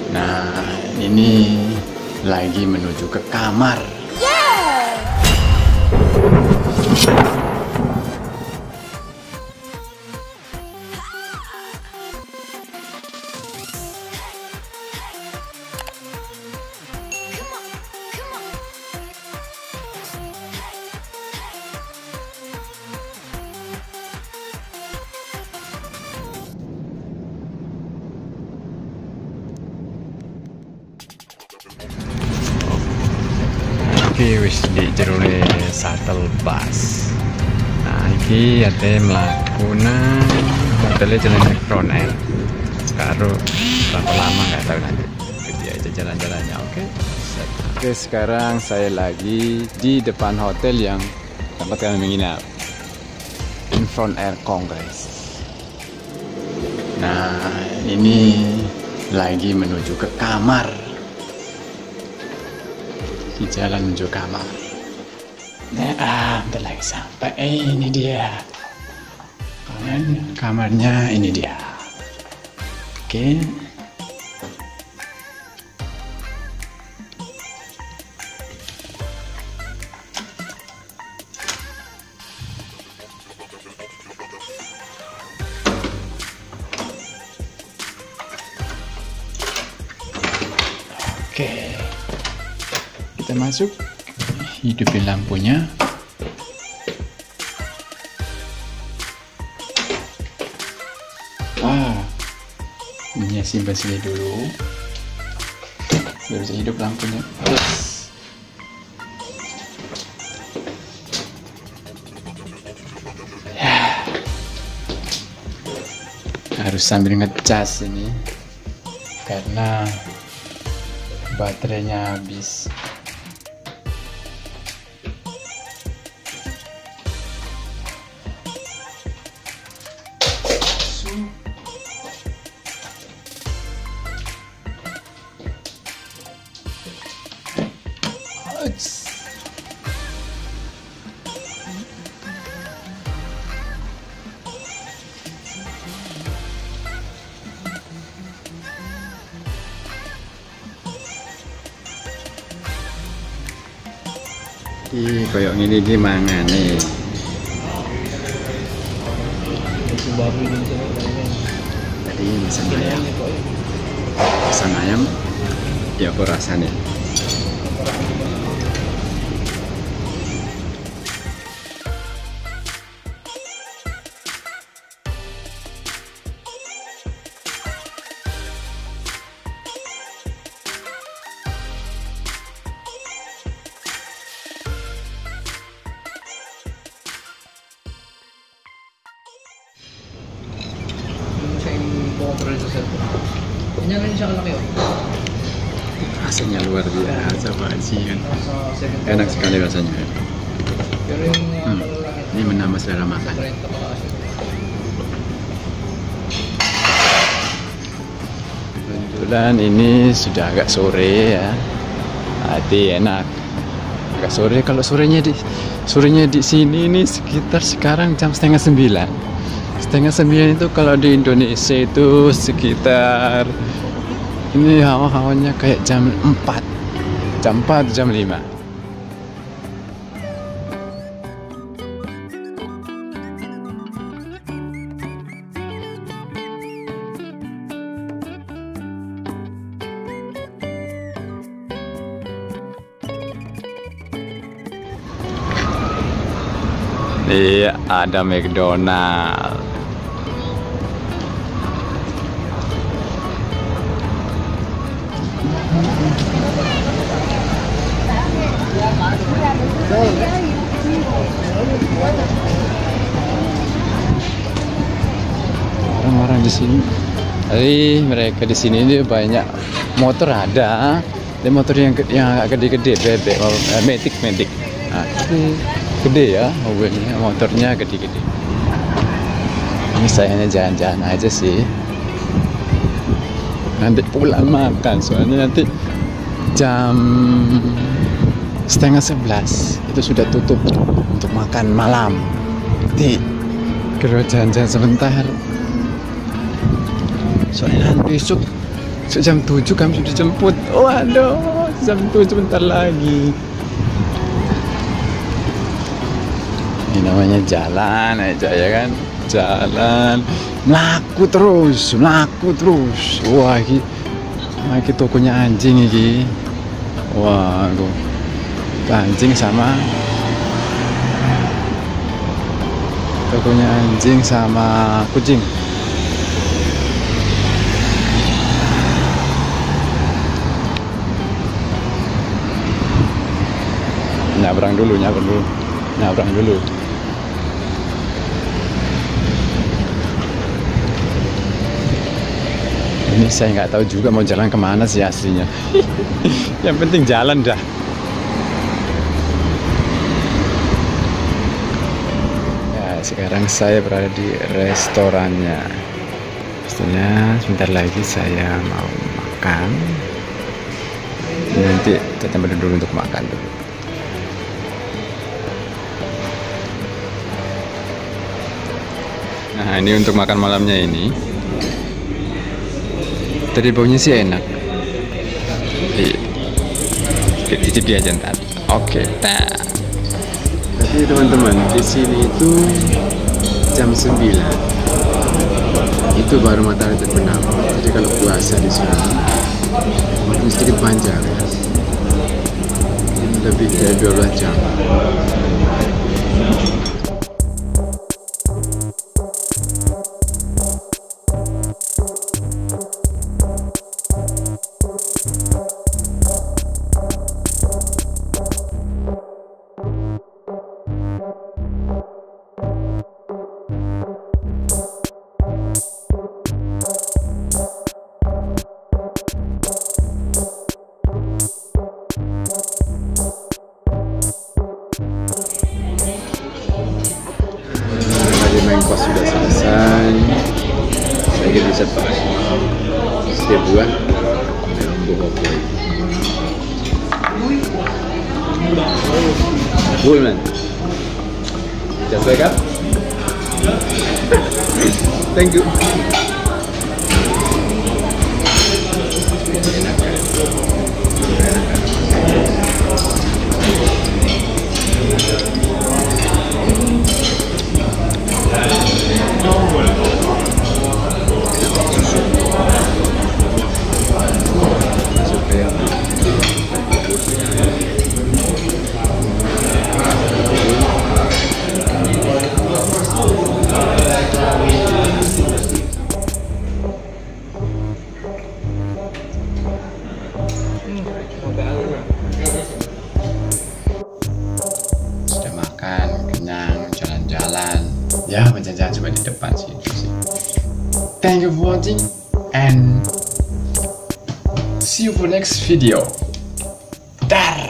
Nah, ini lagi menuju ke kamar. Oke, wis di jerone shuttle bus. Nah, iki ate mlakune hotelnya jalan Front Air. Karo berapa lama nggak tahu nanti. Jadi aja jalan-jalannya, oke? Oke, sekarang saya lagi di depan hotel yang tempat kami menginap. In Front Air Congress. Nah, ini lagi menuju ke kamar. Di jalan menuju kamar. Nah, bentar lagi sampai. Ini dia. Kamarnya ini dia. Oke. Oke. Kita masuk, hidupin lampunya. Ini simpan sini dulu, biar bisa hidup lampunya. Ya. Harus sambil ngecas ini, karena baterainya habis. Ih, koyok ini di mana nih? Tadi pesan ayam. Pesan ayam. Ya aku rasanya. Nyalain siya kalaki oh. Rasanya luar biasa bajingan. Enak sekali rasanya. Pero yung Ini menambah selera makan. Kebetulan ini sudah agak sore ya. Hati enak. Agak sore, kalau sorenya di sini ini sekitar sekarang jam 8:30. 8:30 itu kalau di Indonesia itu sekitar ini hawa-hawanya kayak jam 4, jam 5. Iya, ada McDonald. Orang-orang di sini, mereka di sini ini banyak motor ada, dan motor yang agak gede-gede, bebek, metik. Nah, gede ya, mobilnya, motornya gede-gede. Ini saya hanya jalan-jalan aja sih. Nanti pulang makan, soalnya nanti jam 10:30 itu sudah tutup untuk makan malam. Nanti kalau jalan-jalan sebentar, soalnya besok Jam 7 kami sudah jemput. Waduh, jam 7 bentar lagi. Ini namanya jalan aja ya kan, jalan melaku terus. Wah ini tokonya anjing ini. Wah anjing sama tokonya anjing sama kucing. Nyabrang dulu. Ini saya nggak tahu juga mau jalan kemana sih aslinya. Yang penting jalan dah. Ya, sekarang saya berada di restorannya. Pastinya sebentar lagi saya mau makan. Nanti kita tempat dulu untuk makan dulu. Nah, ini untuk makan malamnya ini. Tadi baunya sih enak. Cicip dia aja ntar. Oke, Tapi teman-teman, di sini itu jam 9. Itu baru matahari terbenam. Jadi kalau puasa di sini mungkin sedikit panjang ya. Lebih dari 12 jam. Main kos sudah selesai. Saya bisa setiap buah cool man, just wake up. Thank you. Sudah makan, kenyang, jalan-jalan. Ya, jalan-jalan cuma di depan sih. Thank you for watching and see you for next video. Dar.